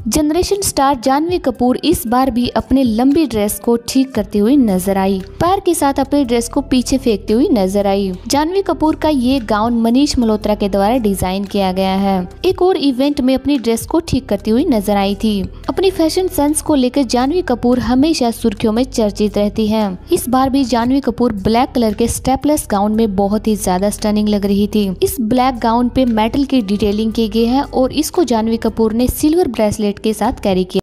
Generation star Janhvi Kapoor इस बार भी अपने लंबी ड्रेस को ठीक करती हुई नजर आई। पैर के साथ अपने ड्रेस को पीछे फेंकती हुई नजर आई। जानवी कपूर का ये गाउन मनीष मल्होत्रा के द्वारा डिजाइन किया गया है। एक और इवेंट में अपनी ड्रेस को ठीक करती हुई नजर आई थी। अपनी फैशन सेंस को लेकर जानवी कपूर हमेशा सुर्खियों में चर्चित रहती है। इस बार भी जानवी कपूर ब्लैक कलर के स्टेपलेस गाउन में बहुत ही ज्यादा स्टनिंग लग रही थी। इस ब्लैक गाउन पे मेटल की डिटेलिंग की गई है और इसको जानवी कपूर ने सिल्वर ब्रेसलेट के साथ कैरी किया।